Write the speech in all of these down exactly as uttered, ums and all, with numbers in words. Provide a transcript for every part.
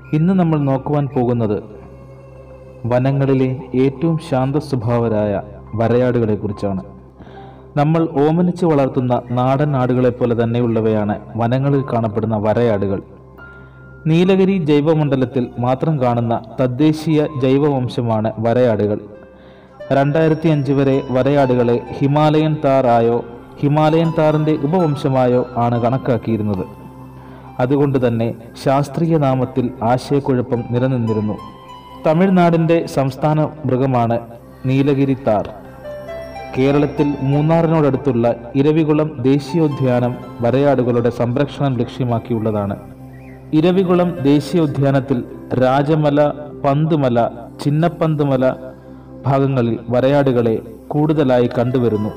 ഇന്ന് നമ്മൾ നോക്കുവാൻ പോകുന്നത് വനങ്ങളിലെ ഏറ്റവും ശാന്ത സ്വഭാവരായ വരയാടുകളെ കുറിച്ചാണ്. നമ്മൾ ഓമനിച്ച് വളർത്തുന്ന നാടൻ ആടുകളെപ്പോലെ തന്നെയുള്ളവയാണ് വനങ്ങളിൽ കാണപ്പെടുന്ന വരയാടുകൾ. നീലഗിരി ജൈവമണ്ഡലത്തിൽ മാത്രം കാണുന്ന തദ്ദേശീയ ജൈവവംശമാണ് വരയാടുകൾ. രണ്ടായിരത്തി അഞ്ച് വരെ വരയാടുകളെ ഹിമാലയൻ താർ ആയോ ഹിമാലയൻ താറിൻ്റെ ഉപവംശമായോ ആണ് കണക്കാക്കിയിരുന്നത്. അതുകൊണ്ട് തന്നെ ശാസ്ത്രീയ നാമത്തിൽ ആശയക്കുഴപ്പം നിലനിന്നിരുന്നു. തമിഴ്നാടിൻ്റെ സംസ്ഥാന മൃഗമാണ് നീലഗിരി താർ. കേരളത്തിൽ മൂന്നാറിനോടടുത്തുള്ള ഇരവികുളം ദേശീയോദ്യാനം വരയാടുകളുടെ സംരക്ഷണം ലക്ഷ്യമാക്കിയുള്ളതാണ്. ഇരവികുളം ദേശീയോദ്യാനത്തിൽ രാജമല, പന്തുമല, ചിന്നപ്പന്തുമല ഭാഗങ്ങളിൽ വരയാടുകളെ കൂടുതലായി കണ്ടുവരുന്നു.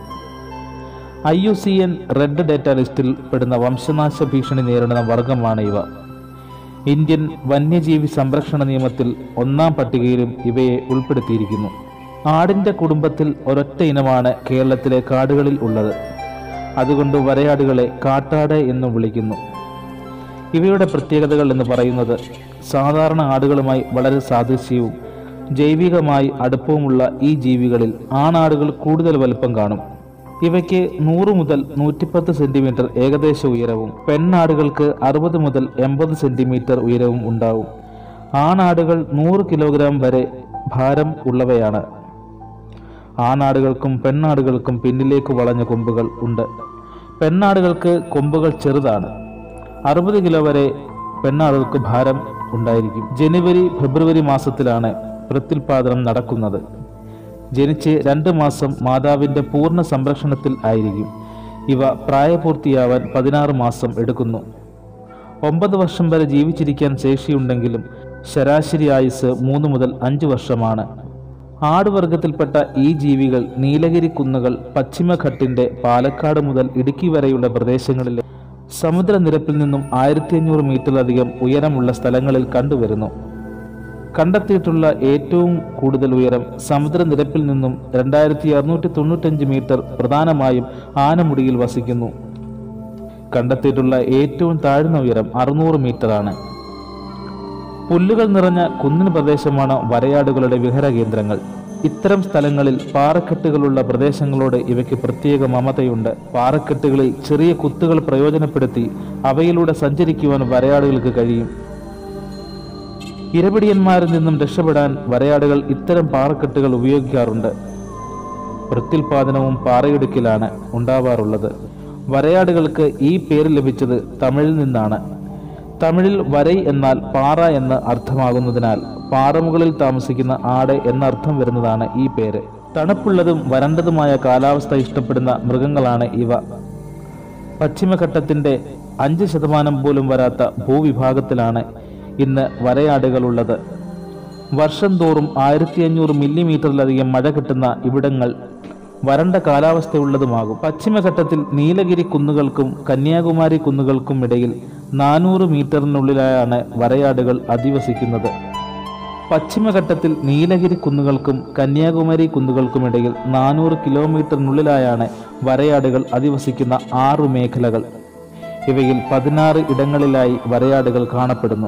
I U C N red data ലിസ്റ്റിൽ പെടുന്ന വംശനാശ ഭീഷണി നേരിടുന്ന വർഗമാണ് ഇവ. ഇന്ത്യൻ വന്യജീവി സംരക്ഷണ നിയമത്തിൽ ഒന്നാം പട്ടികയിലും ഇവയെ ഉൾപ്പെടുത്തിയിരിക്കുന്നു. ആടിൻ്റെ കുടുംബത്തിൽ ഒരൊറ്റ ഇനമാണ് കേരളത്തിലെ കാടുകളിൽ ഉള്ളത്. അതുകൊണ്ട് വരയാടുകളെ കാട്ടാട് എന്നും വിളിക്കുന്നു. ഇവയുടെ പ്രത്യേകതകൾ എന്ന് പറയുന്നത് സാധാരണ ആടുകളുമായി വളരെ സാദൃശ്യവും ജൈവികമായി അടുപ്പവുമുള്ള ഈ ജീവികളിൽ ആണാടുകൾ കൂടുതൽ വലുപ്പം കാണും. ഇവയ്ക്ക് നൂറ് മുതൽ നൂറ്റിപ്പത്ത് സെന്റിമീറ്റർ ഏകദേശ ഉയരവും പെണ്ണാടുകൾക്ക് അറുപത് മുതൽ എൺപത് സെന്റിമീറ്റർ ഉയരവും ഉണ്ടാവും. ആണാടുകൾ നൂറ് കിലോഗ്രാം വരെ ഭാരം ഉള്ളവയാണ്. ആണാടുകൾക്കും പെണ്ണാടുകൾക്കും പിന്നിലേക്ക് വളഞ്ഞ കൊമ്പുകൾ ഉണ്ട്. പെണ്ണാടുകൾക്ക് കൊമ്പുകൾ ചെറുതാണ്. അറുപത് കിലോ വരെ പെണ്ണാടുകൾക്ക് ഭാരം ഉണ്ടായിരിക്കും. ജനുവരി ഫെബ്രുവരി മാസത്തിലാണ് പ്രത്യുൽപാദനം നടക്കുന്നത്. ജനിച്ച് രണ്ട് മാസം മാതാവിൻ്റെ പൂർണ്ണ സംരക്ഷണത്തിൽ ആയിരിക്കും. ഇവ പ്രായപൂർത്തിയാവാൻ പതിനാറ് മാസം എടുക്കുന്നു. ഒമ്പത് വർഷം വരെ ജീവിച്ചിരിക്കാൻ ശേഷിയുണ്ടെങ്കിലും ശരാശരി ആയുസ് മൂന്ന് മുതൽ അഞ്ച് വർഷമാണ്. ആടുവർഗത്തിൽപ്പെട്ട ഈ ജീവികൾ നീലഗിരി കുന്നുകൾ, പശ്ചിമഘട്ടിൻ്റെ പാലക്കാട് മുതൽ ഇടുക്കി വരെയുള്ള പ്രദേശങ്ങളിലെ സമുദ്രനിരപ്പിൽ നിന്നും ആയിരത്തി അഞ്ഞൂറ് മീറ്ററിലധികം ഉയരമുള്ള സ്ഥലങ്ങളിൽ കണ്ടുവരുന്നു. കണ്ടെത്തിയിട്ടുള്ള ഏറ്റവും കൂടുതൽ ഉയരം സമുദ്രനിരപ്പിൽ നിന്നും രണ്ടായിരത്തി അറുന്നൂറ്റി തൊണ്ണൂറ്റഞ്ച് മീറ്റർ പ്രധാനമായും ആനമുടിയിൽ വസിക്കുന്നു. കണ്ടെത്തിയിട്ടുള്ള ഏറ്റവും താഴ്ന്ന ഉയരം അറുന്നൂറ് മീറ്ററാണ്. പുല്ലുകൾ നിറഞ്ഞ കുന്നിൻ പ്രദേശമാണ് വരയാടുകളുടെ വിഹര കേന്ദ്രങ്ങൾ. ഇത്തരം സ്ഥലങ്ങളിൽ പാറക്കെട്ടുകളുള്ള പ്രദേശങ്ങളോട് ഇവയ്ക്ക് പ്രത്യേക മമതയുണ്ട്. പാറക്കെട്ടുകളിൽ ചെറിയ കുത്തുകൾ പ്രയോജനപ്പെടുത്തി അവയിലൂടെ സഞ്ചരിക്കുവാൻ വരയാടുകൾക്ക് കഴിയും. ഇരപിടിയന്മാരിൽ നിന്നും രക്ഷപ്പെടാൻ വരയാടുകൾ ഇത്തരം പാറക്കെട്ടുകൾ ഉപയോഗിക്കാറുണ്ട്. പ്രത്യുൽപാദനവും പാറയിടുക്കിലാണ് ഉണ്ടാവാറുള്ളത്. വരയാടുകൾക്ക് ഈ പേര് ലഭിച്ചത് തമിഴിൽ നിന്നാണ്. തമിഴിൽ വരൈ എന്നാൽ പാറ എന്ന് അർത്ഥമാകുന്നതിനാൽ പാറമുകളിൽ താമസിക്കുന്ന ആട് എന്നർത്ഥം വരുന്നതാണ് ഈ പേര്. തണുപ്പുള്ളതും വരണ്ടതുമായ കാലാവസ്ഥ ഇഷ്ടപ്പെടുന്ന മൃഗങ്ങളാണ് ഇവ. പശ്ചിമഘട്ടത്തിൻ്റെ അഞ്ച് ശതമാനം പോലും വരാത്ത ഭൂവിഭാഗത്തിലാണ് ഇന്ന് വരയാടുകളുള്ളത്. വർഷം തോറും ആയിരത്തി അഞ്ഞൂറ് മില്ലിമീറ്ററിലധികം മഴ കിട്ടുന്ന ഇവിടങ്ങൾ വരണ്ട കാലാവസ്ഥയുള്ളതുമാകും. പശ്ചിമഘട്ടത്തിൽ നീലഗിരി കുന്നുകൾക്കും കന്യാകുമാരി കുന്നുകൾക്കും ഇടയിൽ നാനൂറ് മീറ്ററിനുള്ളിലായാണ് വരയാടുകൾ അധിവസിക്കുന്നത്. പശ്ചിമഘട്ടത്തിൽ നീലഗിരി കുന്നുകൾക്കും കന്യാകുമാരി കുന്നുകൾക്കുമിടയിൽ നാനൂറ് കിലോമീറ്ററിനുള്ളിലായാണ് വരയാടുകൾ അധിവസിക്കുന്ന ആറു മേഖലകൾ. ഇവയിൽ പതിനാറ് ഇടങ്ങളിലായി വരയാടുകൾ കാണപ്പെടുന്നു.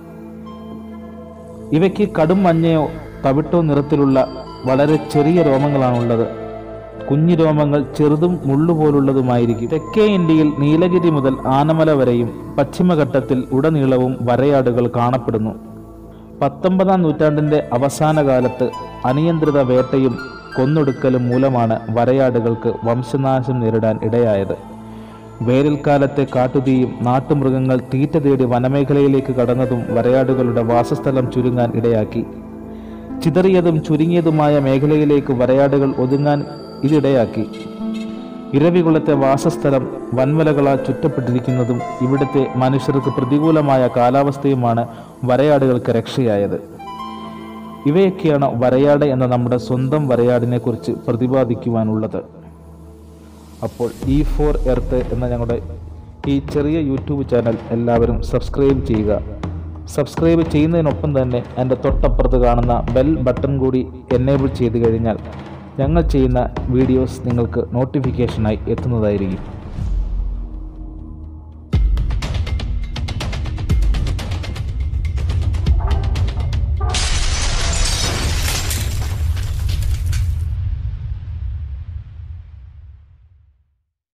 ഇവയ്ക്ക് കടും മഞ്ഞയോ തവിട്ടോ നിറത്തിലുള്ള വളരെ ചെറിയ രോമങ്ങളാണുള്ളത്. കുഞ്ഞു രോമങ്ങൾ ചെറുതും മുള്ളുപോലുള്ളതുമായിരിക്കും. തെക്കേ ഇന്ത്യയിൽ നീലഗിരി മുതൽ ആനമല വരെയും പശ്ചിമഘട്ടത്തിൽ ഉടനീളവും വരയാടുകൾ കാണപ്പെടുന്നു. പത്തൊമ്പതാം നൂറ്റാണ്ടിൻ്റെ അവസാന കാലത്ത് അനിയന്ത്രിത വേട്ടയും കൊന്നൊടുക്കലും മൂലമാണ് വരയാടുകൾക്ക് വംശനാശം നേരിടാൻ ഇടയായത്. വേനൽക്കാലത്തെ കാട്ടുതീയും നാട്ടുമൃഗങ്ങൾ തീറ്റ തേടി വനമേഖലയിലേക്ക് കടന്നതും വരയാടുകളുടെ വാസസ്ഥലം ചുരുങ്ങാൻ ഇടയാക്കി. ചിതറിയതും ചുരുങ്ങിയതുമായ മേഖലയിലേക്ക് വരയാടുകൾ ഒതുങ്ങാൻ ഇതിടയാക്കി. ഇരവികുളത്തെ വാസസ്ഥലം വൻമലകളാൽ ചുറ്റപ്പെട്ടിരിക്കുന്നതും ഇവിടുത്തെ മനുഷ്യർക്ക് പ്രതികൂലമായ കാലാവസ്ഥയുമാണ് വരയാടുകൾക്ക് രക്ഷയായത്. ഇവയൊക്കെയാണ് വരയാട് എന്ന നമ്മുടെ സ്വന്തം വരയാടിനെ കുറിച്ച് പ്രതിപാദിക്കുവാനുള്ളത്. അപ്പോൾ ഇ ഫോർ എർത്ത് എന്ന ഞങ്ങളുടെ ഈ ചെറിയ യൂട്യൂബ് ചാനൽ എല്ലാവരും സബ്സ്ക്രൈബ് ചെയ്യുക. സബ്സ്ക്രൈബ് ചെയ്യുന്നതിനൊപ്പം തന്നെ എൻ്റെ തൊട്ടപ്പുറത്ത് കാണുന്ന ബെൽ ബട്ടൺ കൂടി എനേബിൾ ചെയ്ത് കഴിഞ്ഞാൽ ഞങ്ങൾ ചെയ്യുന്ന വീഡിയോസ് നിങ്ങൾക്ക് നോട്ടിഫിക്കേഷനായി എത്തുന്നതായിരിക്കും.